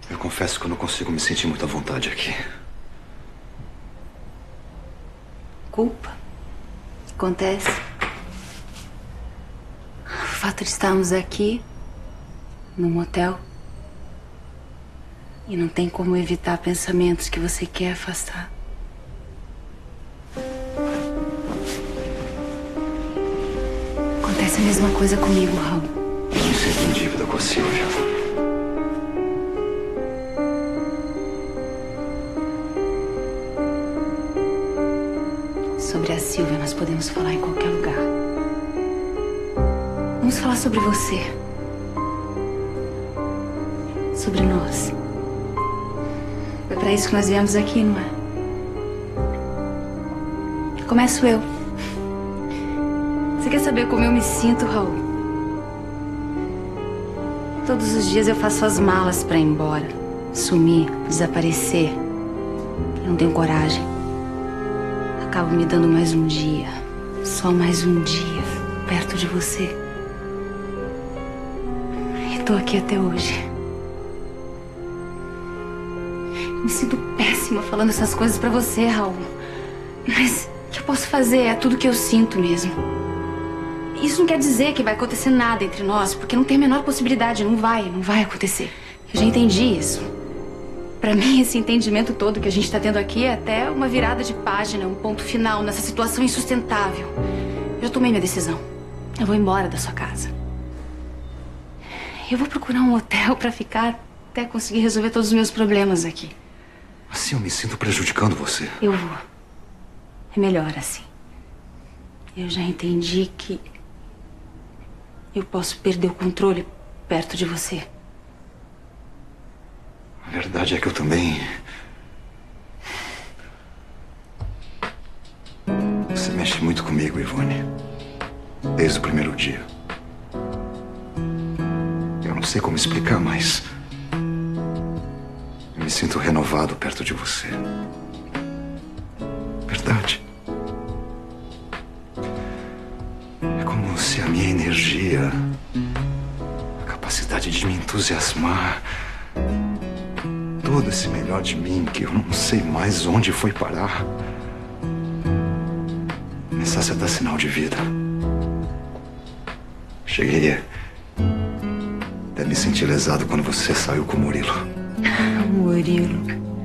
Eu confesso que eu não consigo me sentir muito à vontade aqui. Culpa? Acontece. O fato de estarmos aqui, num motel, e não tem como evitar pensamentos que você quer afastar. Acontece a mesma coisa comigo, Raul. Eu me sinto em dívida com a Silvia. Sobre a Silvia, nós podemos falar em qualquer lugar. Vamos falar sobre você. Sobre nós. Foi pra isso que nós viemos aqui, não é? Começo eu. Você quer saber como eu me sinto, Raul? Todos os dias eu faço as malas pra ir embora. Sumir, desaparecer. Eu não tenho coragem. Acabo me dando mais um dia. Só mais um dia perto de você. E tô aqui até hoje. Me sinto péssima falando essas coisas pra você, Raul. Mas o que eu posso fazer? É tudo que eu sinto mesmo. Isso não quer dizer que vai acontecer nada entre nós, porque não tem a menor possibilidade. Não vai acontecer. Eu já entendi isso. Pra mim, esse entendimento todo que a gente tá tendo aqui é até uma virada de página, um ponto final nessa situação insustentável. Eu já tomei minha decisão. Eu vou embora da sua casa. Eu vou procurar um hotel pra ficar até conseguir resolver todos os meus problemas aqui. Assim eu me sinto prejudicando você. Eu vou. É melhor assim. Eu já entendi que eu posso perder o controle perto de você. A verdade é que eu também... Você mexe muito comigo, Ivone. Desde o primeiro dia. Eu não sei como explicar, mas... eu me sinto renovado perto de você. Verdade. É como se a minha energia, a capacidade de me entusiasmar, todo esse melhor de mim que eu não sei mais onde foi parar, começasse a dar sinal de vida. Cheguei até me sentir lesado quando você saiu com o Murilo. Murilo.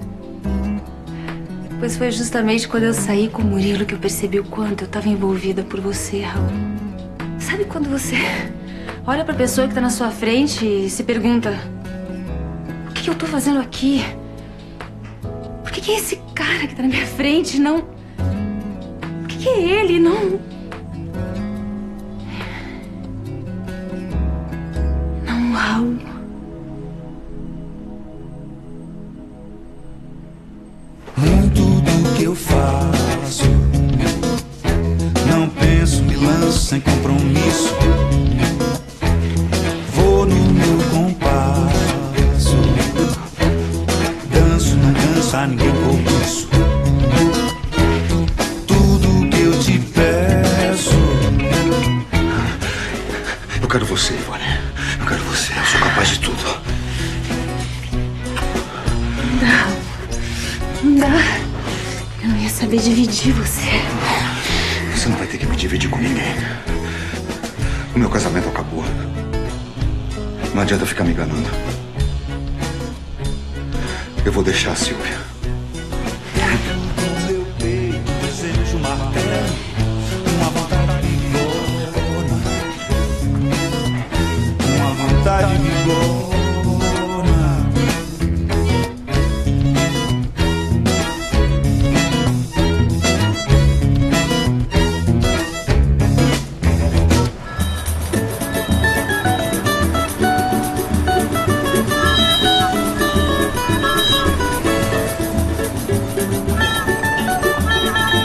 Pois foi justamente quando eu saí com o Murilo que eu percebi o quanto eu estava envolvida por você, Raul. Sabe quando você olha pra pessoa que tá na sua frente e se pergunta: o que eu tô fazendo aqui? Por que é esse cara que tá na minha frente, não? Por que é ele, não? Não, Raul. Em tudo que eu faço, não penso, me lanço sem compromisso. Vou no meu compasso, danço, não canso a ninguém por isso. Tudo que eu te peço. Eu quero você, Ivone. Eu quero você. Eu sou capaz de tudo. Não dá. Eu não ia saber dividir você. Você não vai ter que me dividir com ninguém. O meu casamento acabou. Não adianta ficar me enganando. Eu vou deixar a Silvia. No meu peito desejo martelo, uma vontade vigorona, uma vontade vigorona.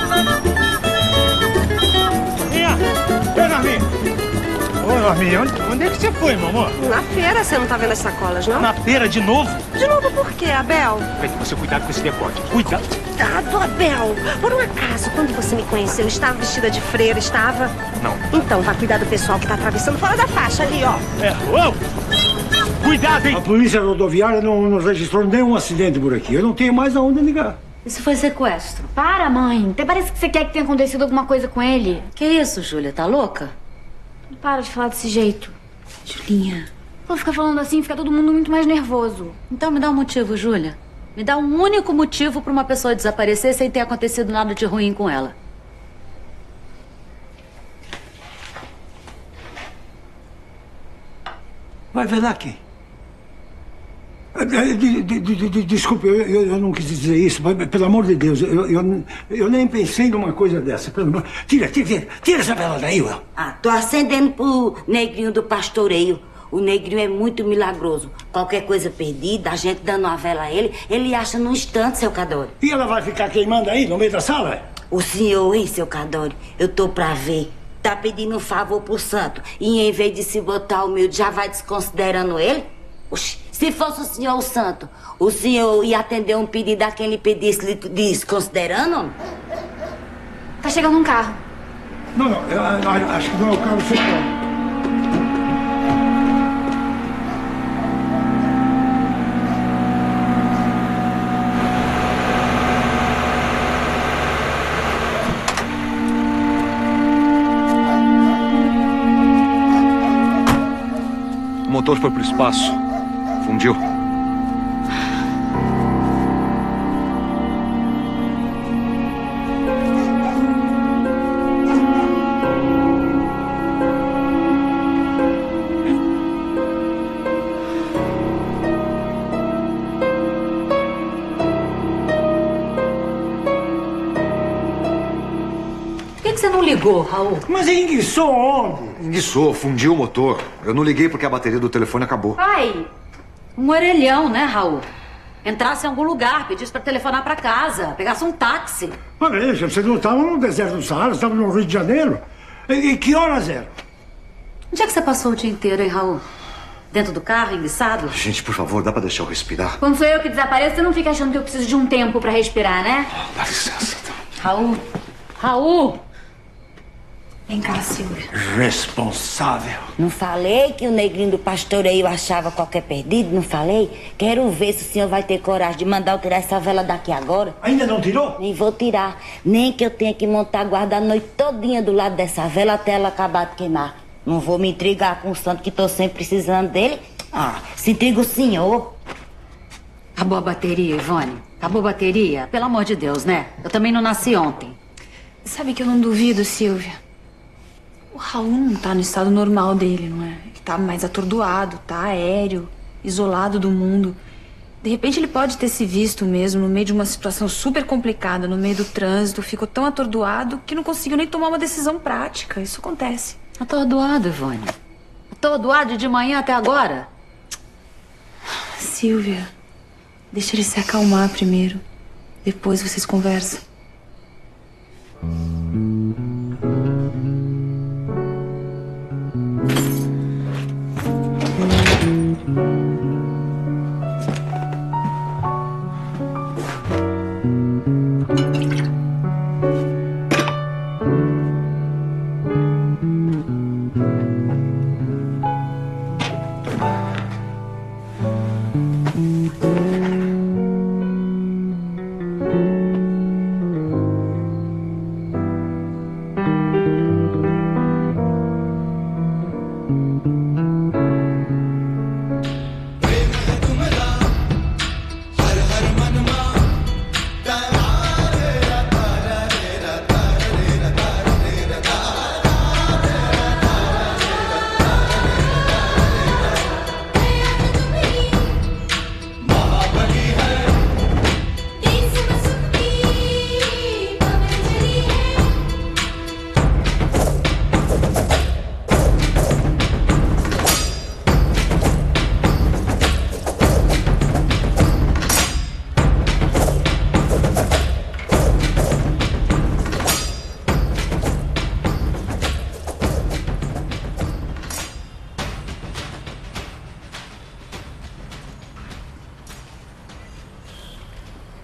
Norminha, onde Onde é que você foi, meu amor? Na feira, você não tá vendo as sacolas, não? Na feira de novo? De novo por quê, Abel? Peraí, você cuidado com esse decote. Cuidado. Cuidado, Abel. Por um acaso, quando você me conheceu, estava vestida de freira, estava? Não. Então, vá cuidar do pessoal que tá atravessando fora da faixa ali, ó. É. Uou! Cuidado, hein? A polícia rodoviária não registrou nenhum acidente por aqui. Eu não tenho mais aonde ligar. Isso foi sequestro. Para, mãe. Até parece que você quer que tenha acontecido alguma coisa com ele. Que isso, Júlia? Tá louca? Para de falar desse jeito. Julinha. Vou ficar falando assim, fica todo mundo muito mais nervoso. Então me dá um motivo, Júlia. Me dá um único motivo pra uma pessoa desaparecer sem ter acontecido nada de ruim com ela. Vai ver lá quem? Desculpe, eu não quis dizer isso, mas pelo amor de Deus, eu nem pensei numa coisa dessa. Tira essa vela daí, Will. Ah, tô acendendo pro negrinho do pastoreio. O negrinho é muito milagroso. Qualquer coisa perdida, a gente dando uma vela a ele acha num instante, seu Cadore. E ela vai ficar queimando aí, no meio da sala? O senhor, hein, seu Cadore? Eu tô pra ver. Tá pedindo um favor pro santo. E em vez de se botar humilde, já vai desconsiderando ele? Oxi, se fosse o senhor o santo, o senhor ia atender um pedido a quem lhe pedisse desconsiderando? Tá chegando um carro. Não, eu acho que não é o carro central. O motor foi pro espaço. Fundiu. Por que você não ligou, Raul? Mas enguiçou onde? Enguiçou, fundiu o motor. Eu não liguei porque a bateria do telefone acabou. Pai, um orelhão, né, Raul? Entrasse em algum lugar, pedisse pra telefonar pra casa, pegasse um táxi. Mas veja, vocês não estavam no deserto do Saara, estavam no Rio de Janeiro. E que horas eram? Onde é que você passou o dia inteiro, hein, Raul? Dentro do carro, enguiçado? Gente, por favor, dá pra deixar eu respirar? Quando sou eu que desapareço, você não fica achando que eu preciso de um tempo pra respirar, né? Dá licença. Raul! Raul! Vem cá, Silvia. Responsável. Não falei que o negrinho do pastoreio achava qualquer perdido? Não falei? Quero ver se o senhor vai ter coragem de mandar eu tirar essa vela daqui agora. Ainda não tirou? Nem vou tirar. Nem que eu tenha que montar guarda a noite todinha do lado dessa vela até ela acabar de queimar. Não vou me intrigar com o santo que tô sempre precisando dele. Ah, se intriga o senhor. Acabou a bateria, Ivone? Acabou a bateria? Pelo amor de Deus, né? Eu também não nasci ontem. Sabe que eu não duvido, Silvia. O Raul não tá no estado normal dele, não é? Ele tá mais atordoado, tá aéreo, isolado do mundo. De repente ele pode ter se visto mesmo no meio de uma situação super complicada, no meio do trânsito, ficou tão atordoado que não conseguiu nem tomar uma decisão prática. Isso acontece. Atordoado, Ivone. Atordoado de manhã até agora? Silvia, deixa ele se acalmar primeiro. Depois vocês conversam.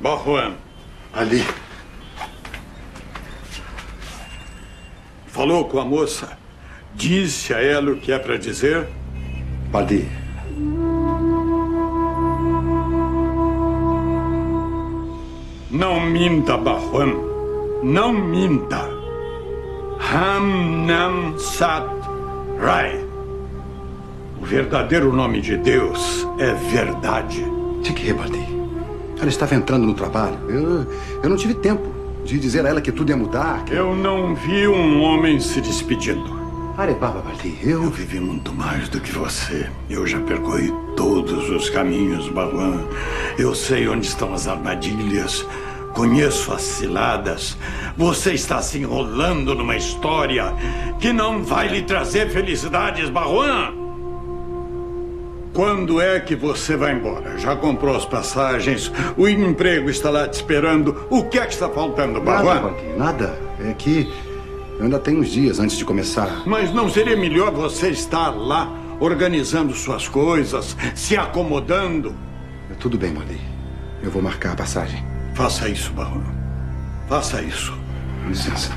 Barruan. Ali. Falou com a moça? Disse a ela o que é para dizer? Badi. Não minta, Barruan. Não minta. Ram Nam Sat Rai. O verdadeiro nome de Deus é verdade. De que, Badi? Ela estava entrando no trabalho. Eu não tive tempo de dizer a ela que tudo ia mudar. Eu não vi um homem se despedindo. Arebaba, Badi, Eu vivi muito mais do que você. Eu já percorri todos os caminhos, Barruan. Eu sei onde estão as armadilhas. Conheço as ciladas. Você está se enrolando numa história que não vai lhe trazer felicidades, Barruan. Quando é que você vai embora? Já comprou as passagens? O emprego está lá te esperando? O que é que está faltando, Barruan? Nada, Badi, nada. É que eu ainda tenho uns dias antes de começar. Mas não seria melhor você estar lá, organizando suas coisas, se acomodando? Tudo bem, Badi. Eu vou marcar a passagem. Faça isso, Barruan. Faça isso. Com licença.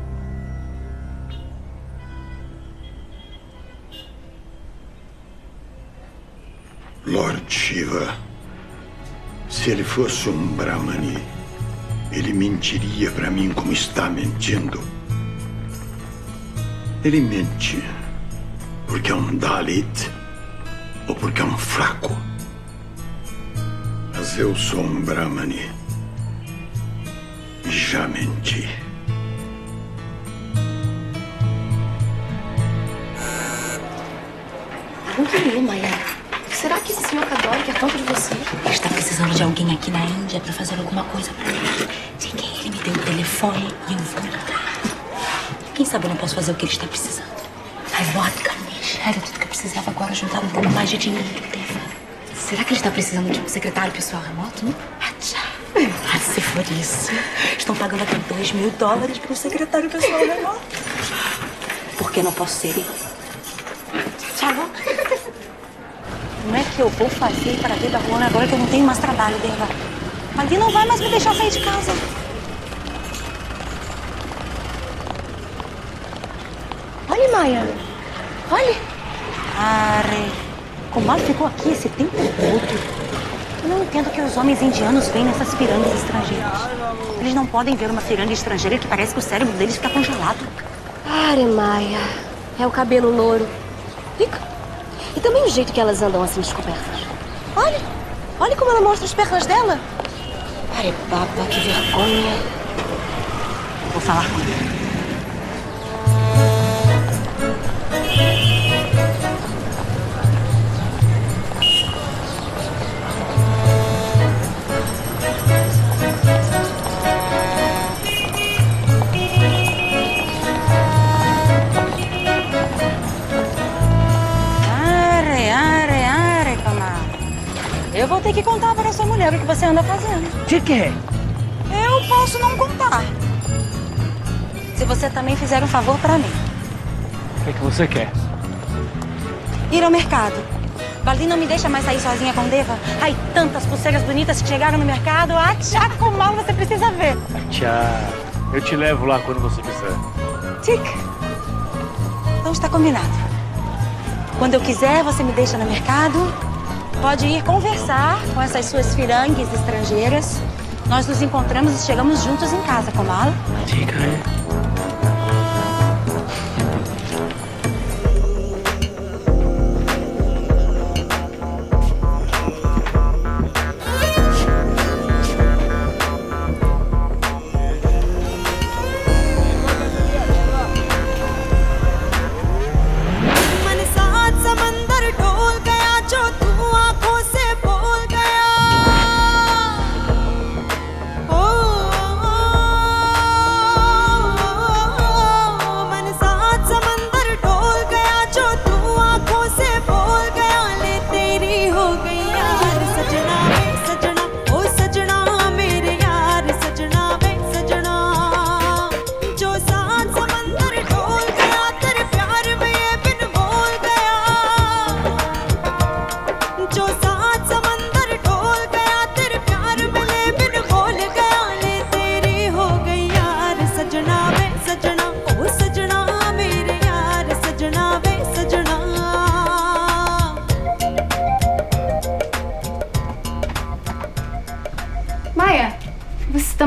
Lord Shiva, se ele fosse um Brahmani, ele mentiria para mim como está mentindo. Ele mente porque é um Dalit ou porque é um fraco. Mas eu sou um Brahmani e já menti. Continua, Maia. Será que esse senhor Kadori quer tanto de você? Ele está precisando de alguém aqui na Índia para fazer alguma coisa para ele. De quem ele me deu o telefone e eu vou ligar. Quem sabe eu não posso fazer o que ele está precisando. Ai, vodka, era tudo que eu precisava agora, juntar um pouco mais de dinheiro que eu devo. Será que ele está precisando de um secretário pessoal remoto? Ah, se for isso, estão pagando até $2.000 para o secretário pessoal remoto. Por que não posso ser eu? Tchau. Como é que eu vou fazer para ver da Ruana agora que eu não tenho mais trabalho, Deva? Ali não vai mais me deixar sair de casa. Olha, Maia. Olha. Are, como ela ficou aqui esse tempo todo? Eu não entendo que os homens indianos veem nessas pirâmides estrangeiras. Eles não podem ver uma pirâmide estrangeira que parece que o cérebro deles fica congelado. Are, Maia. É o cabelo louro. Fica. E também o jeito que elas andam assim descobertas. Olha. Olha como ela mostra as pernas dela. Are, baba, que vergonha. Vou falar com ele. Eu vou ter que contar para sua mulher o que você anda fazendo. De quê? Eu posso não contar. Se você também fizer um favor para mim. O que você quer? Ir ao mercado. Bali não me deixa mais sair sozinha com Deva. Ai, tantas pulseiras bonitas que chegaram no mercado. Ah, tchá, como mal você precisa ver. Tchau. Eu te levo lá quando você quiser. Tic. Então está combinado. Quando eu quiser, você me deixa no mercado. Pode ir conversar com essas suas firangues estrangeiras. Nós nos encontramos e chegamos juntos em casa, Kamala. Diga aí.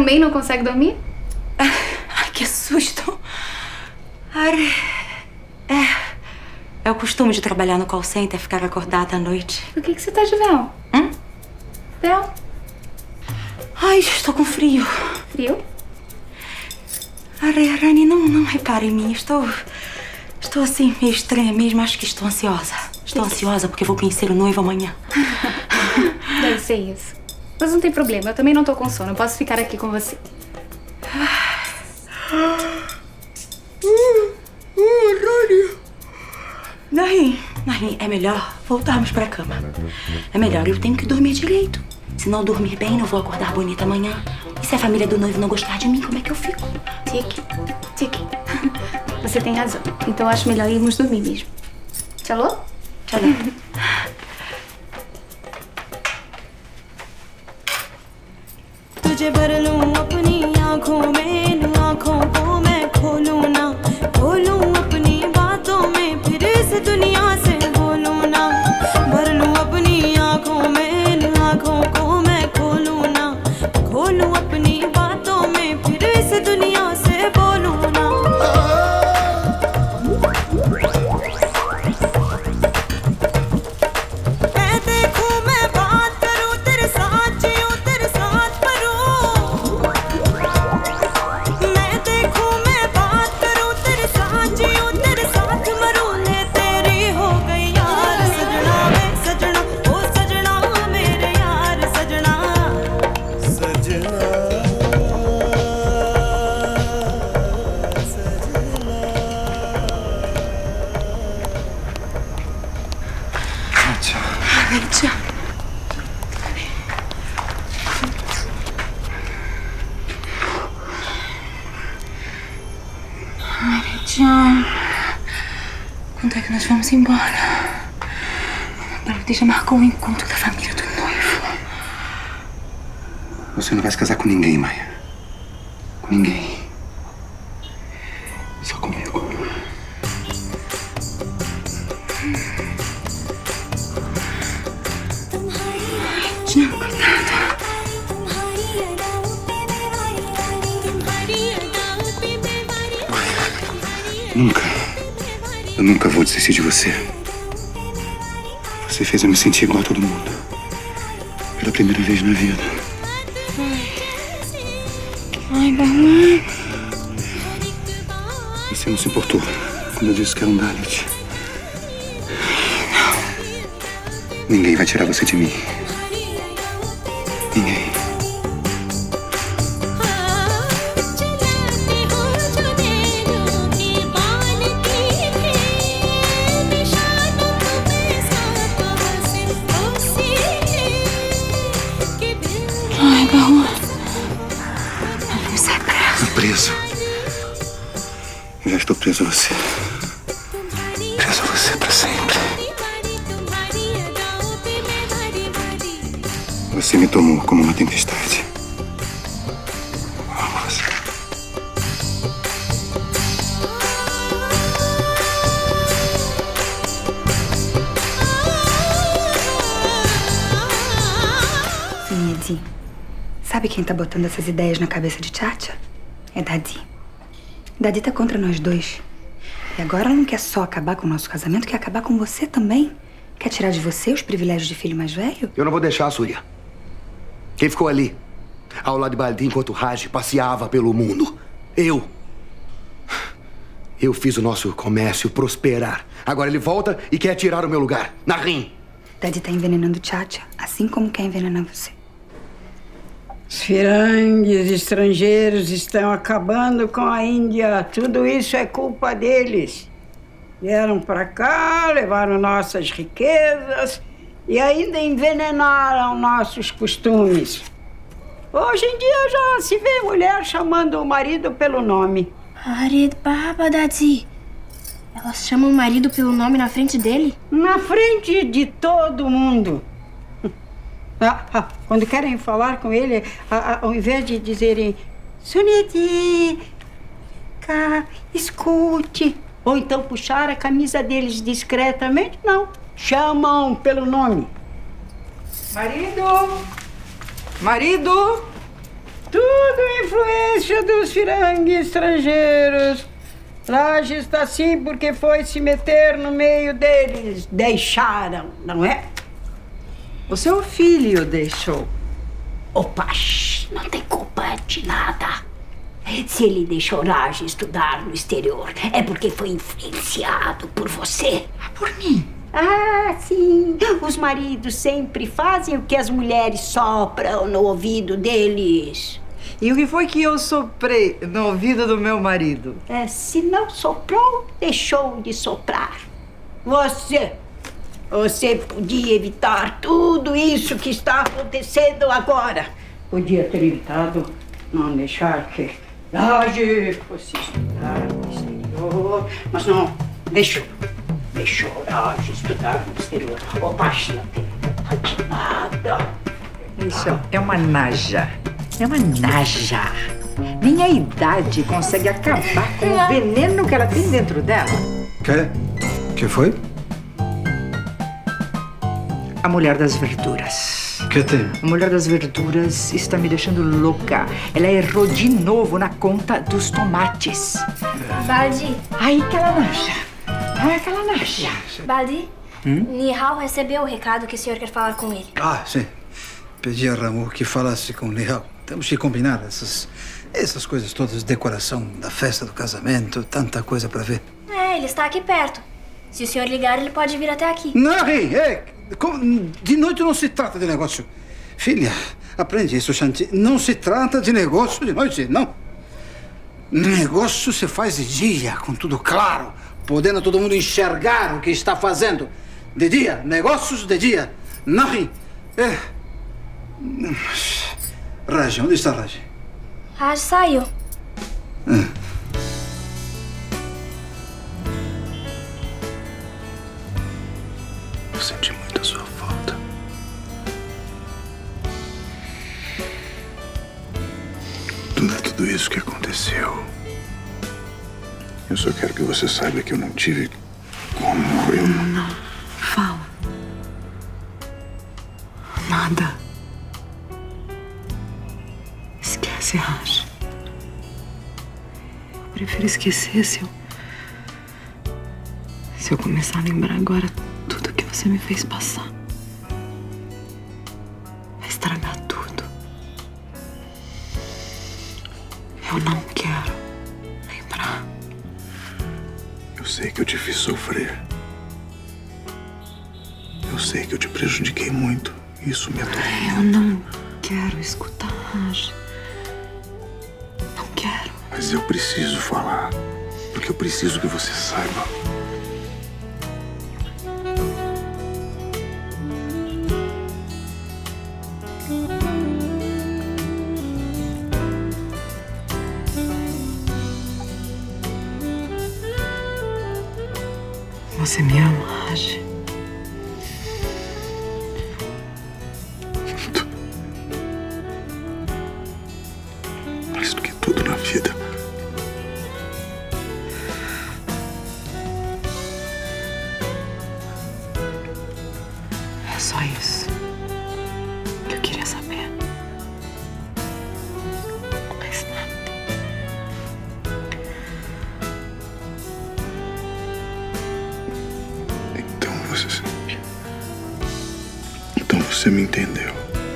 também não consegue dormir? Ai, que susto. É o costume de trabalhar no call center, ficar acordada à noite. Por que você tá de véu? Véu? Ai, estou com frio. Frio? Rani, não repare em mim. Estou assim, meio estranha mesmo. Acho que estou ansiosa. Estou ansiosa porque vou conhecer o noivo amanhã. Deve ser isso. Mas não tem problema, eu também não tô com sono. Eu posso ficar aqui com você. Rani, é melhor voltarmos pra cama. É melhor, eu tenho que dormir direito. Se não dormir bem, não vou acordar bonita amanhã. E se a família do noivo não gostar de mim, como é que eu fico? Tique. Você tem razão. Então eu acho melhor irmos dormir mesmo. Tchau? Tchau. तुझे भर लूं अपनी आँखों में, इन आँखों को मैं खोलूं ना, खोलूं अपनी बातों में, फिर इस दुनिया से बोलूं ना, भर लूं अपनी आँखों में, इन आँखों को मैं खोलूं ना, खोलूं अपनी बातों में, फिर इस दुनिया से बोलूं ना। मैं देखूं, मैं बात करूं, तेरे साथ जीऊं, तेरे साथ मरूं। मैं देखूं, मैं बात करूं, तेरे साथ जीऊं, तेरे साथ मरूं। ले तेरी हो गई यार सजना, मैं सजना, ओ सजना मेरे यार सजना, सजना। Quando é que nós vamos embora? Ele já marcou o encontro da família do noivo. Você não vai se casar com ninguém, Maia. Com ninguém. Só comigo. Tinha cuidado. Eu nunca vou desistir de você. Você fez eu me sentir igual a todo mundo. Pela primeira vez na vida. Ai, mamãe. Você não se importou quando eu disse que era um Dalit. Ninguém vai tirar você de mim. Ninguém. Ai, Barro. Vamos ser presos. Preso? Eu já estou preso a você. Preso a você pra sempre. Você me tomou como uma tempestade. Amo você. Sim, Edi. Sabe quem tá botando essas ideias na cabeça de Tchatcha? É Dadi. Dadi tá contra nós dois. E agora ela não quer só acabar com o nosso casamento, quer acabar com você também. Quer tirar de você os privilégios de filho mais velho? Eu não vou deixar, Surya. Quem ficou ali, ao lado de Baldi, enquanto Raj passeava pelo mundo? Eu. Eu fiz o nosso comércio prosperar. Agora ele volta e quer tirar o meu lugar. Naren. Dadi tá envenenando Tchatcha, assim como quer envenenar você. Os firangues estrangeiros estão acabando com a Índia. Tudo isso é culpa deles. Vieram para cá, levaram nossas riquezas e ainda envenenaram nossos costumes. Hoje em dia já se vê mulher chamando o marido pelo nome. Ared Baba, Dadi. Elas chamam o marido pelo nome na frente dele? Na frente de todo mundo. Quando querem falar com ele, ao invés de dizerem Suneti, escute, ou então puxar a camisa deles discretamente, não. Chamam pelo nome. Marido! Marido! Tudo influência dos firangues estrangeiros. Laje está assim porque foi se meter no meio deles. Deixaram, não é? O seu filho deixou. Opa, não tem culpa de nada. Se ele deixou Laje estudar no exterior, é porque foi influenciado por você. Por mim? Ah, sim. Os maridos sempre fazem o que as mulheres sopram no ouvido deles. E o que foi que eu soprei no ouvido do meu marido? Se não soprou, deixou de soprar. Você podia evitar tudo isso que está acontecendo agora. Podia ter evitado não deixar que Laje fosse estudar no exterior, mas não deixou. Deixou Laje estudar no exterior. Opa, não tem culpa de nada. Isso é uma naja. É uma naja. Nem a idade consegue acabar com o veneno que ela tem dentro dela. Que foi? A mulher das verduras. Que tem? A mulher das verduras está me deixando louca. Ela errou de novo na conta dos tomates. Baldi. Ai, aquela naja. Ai, aquela naja. Baldi, Nihal recebeu o recado que o senhor quer falar com ele. Ah, sim. Pedi a Ramu que falasse com o Nihal. Temos que combinar essas coisas todas, decoração da festa do casamento, tanta coisa para ver. Ele está aqui perto. Se o senhor ligar, ele pode vir até aqui. Não, de noite não se trata de negócio. Filha, aprende isso, Shanti. Não se trata de negócio de noite, não. Negócio se faz de dia, com tudo claro, podendo todo mundo enxergar o que está fazendo. De dia, negócios de dia. Não, Raj, onde está Raj? Raj saiu. Eu senti muito a sua falta. Não é tudo isso que aconteceu. Eu só quero que você saiba que eu não tive como eu... Não, fala. Nada. Esquece, Raj. Eu prefiro esquecer se eu começar a lembrar agora tudo que você me fez passar. Vai estragar tudo. Eu não quero lembrar. Eu sei que eu te fiz sofrer. Eu sei que eu te prejudiquei muito. Isso me atormenta. Eu não quero escutar, Raj. Não quero. Mas eu preciso falar. Porque eu preciso que você saiba. Você me ama, Raj? Mais do que tudo na vida. É só isso que eu queria saber. Mais nada. Então você me entendeu.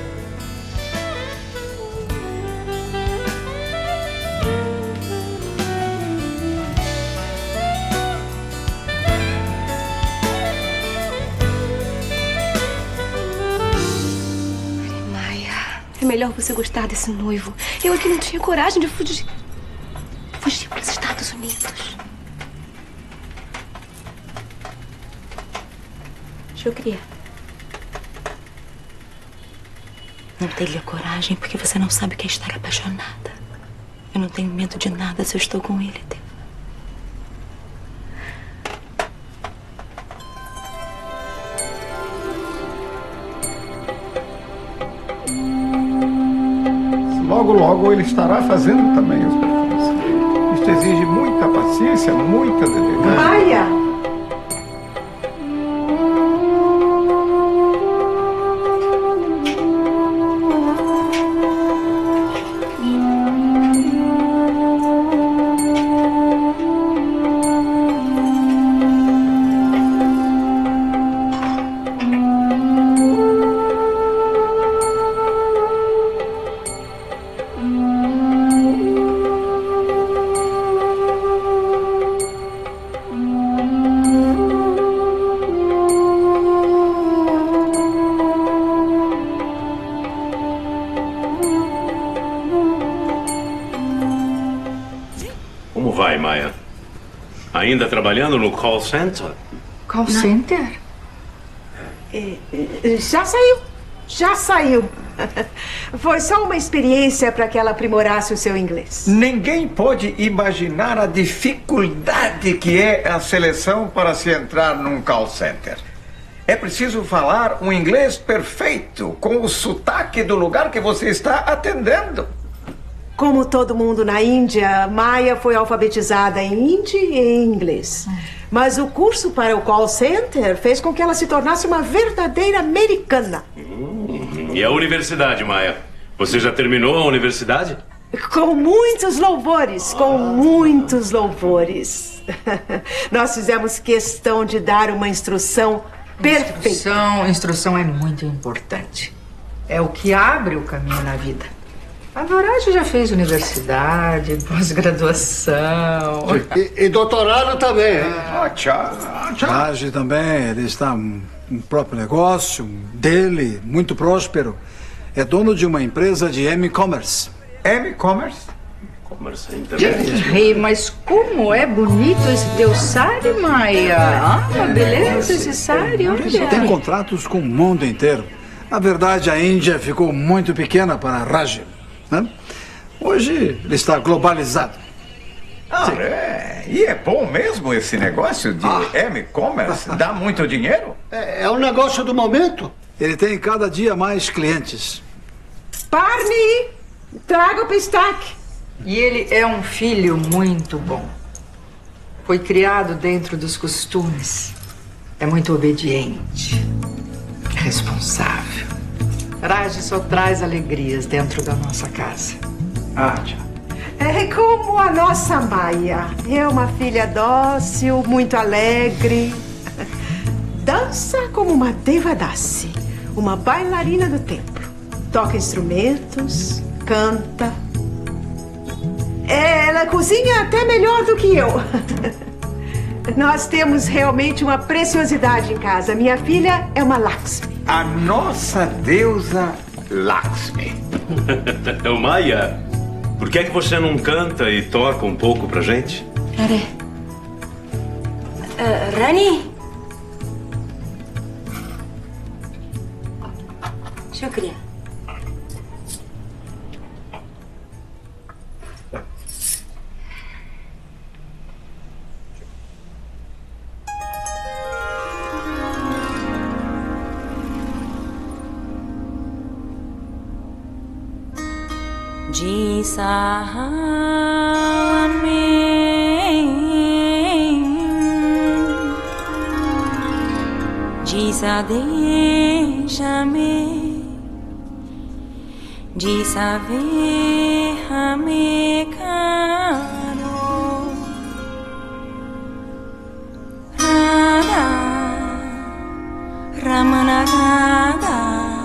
É melhor você gostar desse noivo. Eu aqui não tinha coragem de fugir. Fugir para os Estados Unidos. Shukriya. Não teria coragem porque você não sabe o que é estar apaixonada. Eu não tenho medo de nada se eu estou com ele, Deus. Logo, logo ele estará fazendo também os perfumes. Isto exige muita paciência, muita dedicação. Maia! vai, Maia? Ainda trabalhando no call center? Call center? Já saiu. Já saiu. Foi só uma experiência para que ela aprimorasse o seu inglês. Ninguém pode imaginar a dificuldade que é a seleção para se entrar num call center. É preciso falar um inglês perfeito, com o sotaque do lugar que você está atendendo. Como todo mundo na Índia, Maia foi alfabetizada em hindi e em inglês. Mas o curso para o call center fez com que ela se tornasse uma verdadeira americana. E a universidade, Maia? Você já terminou a universidade? Com muitos louvores, com muitos louvores. Nós fizemos questão de dar uma instrução perfeita. Instrução é muito importante. É o que abre o caminho na vida. A Vorage já fez universidade, pós-graduação. E doutorado também. Tchau. Também, ele está um próprio negócio dele, muito próspero. É dono de uma empresa de e-commerce. E-commerce? Commerce é internet. Rei, mas como é bonito esse teu sari, Maia. Ah, uma beleza esse sari, olha. Tem contratos com o mundo inteiro. Na verdade, a Índia ficou muito pequena para Raj. Né? Hoje ele está globalizado. E é bom mesmo esse negócio de e-commerce? Dá muito dinheiro? É um negócio do momento. Ele tem cada dia mais clientes. Parni, traga o pistaque. E ele é um filho muito bom. Foi criado dentro dos costumes. É muito obediente. Responsável. Raj só traz alegrias dentro da nossa casa. É como a nossa Maia. É uma filha dócil, muito alegre. Dança como uma devadasi, uma bailarina do templo. Toca instrumentos, canta. Ela cozinha até melhor do que eu. Nós temos realmente uma preciosidade em casa. Minha filha é uma Lakshmi. A nossa deusa Lakshmi. Maia, por que é que você não canta e toca um pouco pra gente? Rani? Shukriya. जी सा देश में जी सा वे हमें खानो राधा रमन राधा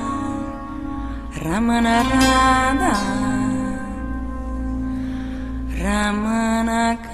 रमन राधा Ramana